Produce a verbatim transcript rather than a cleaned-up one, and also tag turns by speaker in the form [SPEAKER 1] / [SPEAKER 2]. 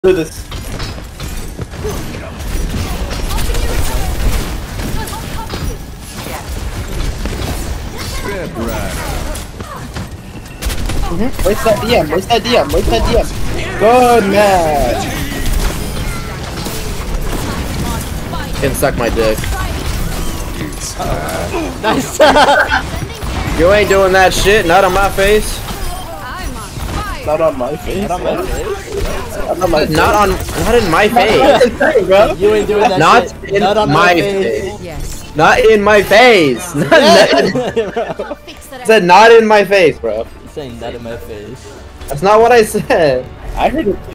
[SPEAKER 1] Do this. Mm-hmm. Waste that D M, waste that D M, waste that D M. Good match.
[SPEAKER 2] Can suck my dick.
[SPEAKER 3] Nice.
[SPEAKER 2] You ain't doing that shit, not on my face.
[SPEAKER 1] Not on my face.
[SPEAKER 3] Not on my face.
[SPEAKER 1] Not on my face.
[SPEAKER 2] Not on, not in my face.
[SPEAKER 1] Bro.
[SPEAKER 3] You ain't doing that
[SPEAKER 2] Not
[SPEAKER 3] shit.
[SPEAKER 2] in
[SPEAKER 3] Not on
[SPEAKER 2] my
[SPEAKER 3] my
[SPEAKER 2] face.
[SPEAKER 3] face.
[SPEAKER 4] Yes.
[SPEAKER 2] Not in my face. Not, not, said not in my face, bro.
[SPEAKER 3] You're saying that in my face.
[SPEAKER 2] That's not what I said.
[SPEAKER 1] I heard it.